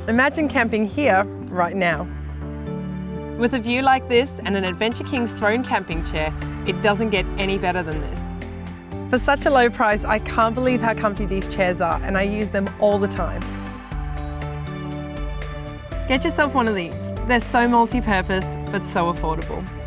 Imagine camping here right now. With a view like this and an Adventure Kings Throne camping chair, it doesn't get any better than this. For such a low price, I can't believe how comfy these chairs are, and I use them all the time. Get yourself one of these. They're so multi-purpose, but so affordable.